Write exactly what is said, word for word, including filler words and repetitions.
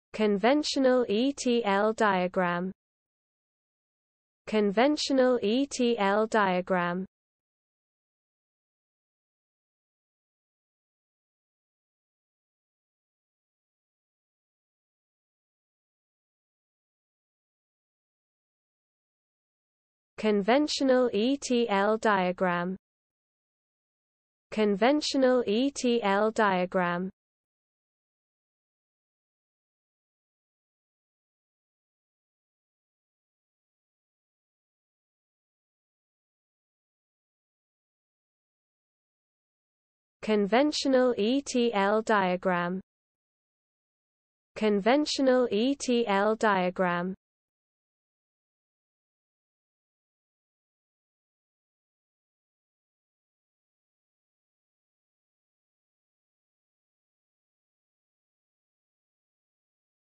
Conventional E T L diagram. Conventional E T L diagram. Conventional E T L diagram. Conventional E T L diagram. Conventional E T L diagram. Conventional E T L diagram.